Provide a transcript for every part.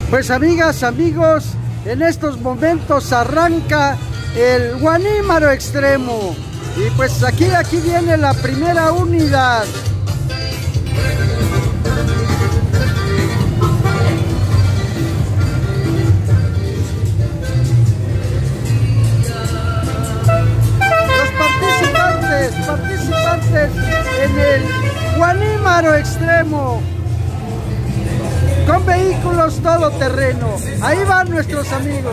Pues amigas, amigos, en estos momentos arranca el Guanímaro Extremo. Y pues aquí viene la primera unidad. Los participantes en el Guanímaro Extremo, con vehículos todoterreno. Ahí van nuestros amigos.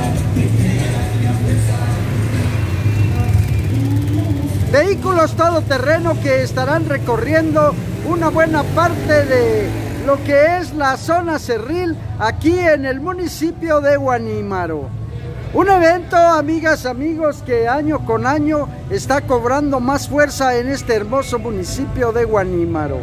Vehículos todoterreno que estarán recorriendo una buena parte de lo que es la zona cerril aquí en el municipio de Guanímaro. Un evento, amigas, amigos, que año con año está cobrando más fuerza en este hermoso municipio de Guanímaro.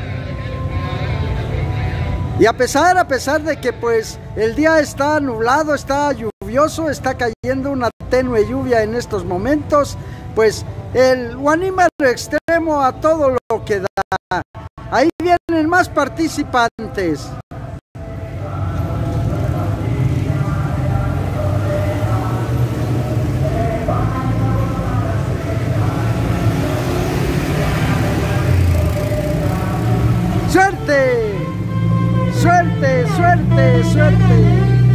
Y a pesar de que pues el día está nublado, está lluvioso, está cayendo una tenue lluvia en estos momentos, pues el Guanímaro Extremo a todo lo que da. Ahí vienen más participantes. ¡Suerte! ¡Suerte, suerte, suerte!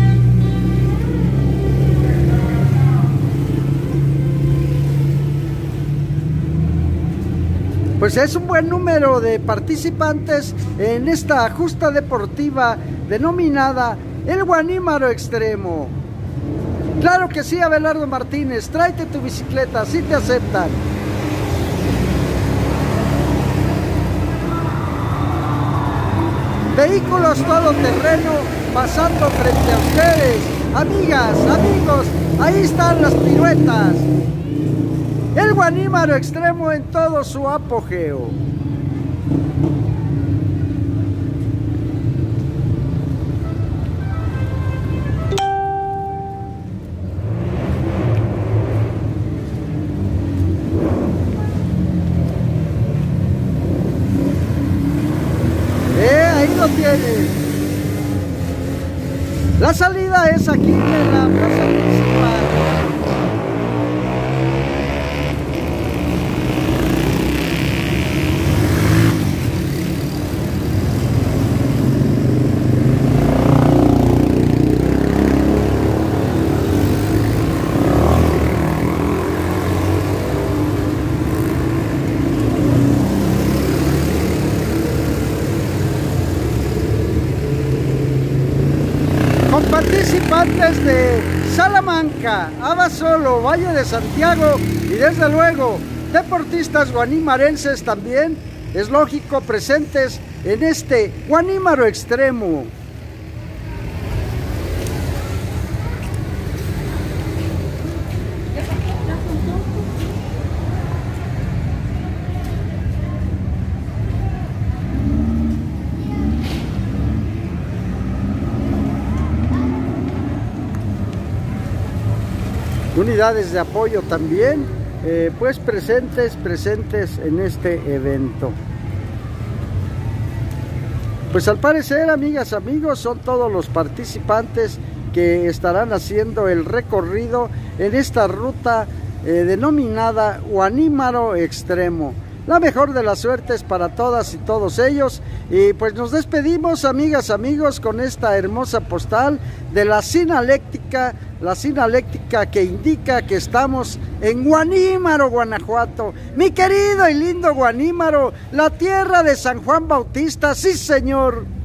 Pues es un buen número de participantes en esta justa deportiva denominada el Guanímaro Extremo. Claro que sí, Abelardo Martínez, tráete tu bicicleta, sí te aceptan. Vehículos todoterreno pasando frente a ustedes. Amigas, amigos, ahí están las piruetas. El Guanímaro Extremo en todo su apogeo. Ahí lo tienes. La salida es aquí en la plaza principal. Participantes de Salamanca, Abasolo, Valle de Santiago y desde luego deportistas guanimarenses también, es lógico, presentes en este Guanímaro Extremo. Unidades de apoyo también, pues presentes en este evento. Pues al parecer, amigas, amigos, son todos los participantes que estarán haciendo el recorrido en esta ruta denominada Guanímaro Extremo. La mejor de las suertes para todas y todos ellos. Y pues nos despedimos, amigas, amigos, con esta hermosa postal de la sinaléctica que indica que estamos en Guanímaro, Guanajuato. Mi querido y lindo Guanímaro, la tierra de San Juan Bautista, sí señor.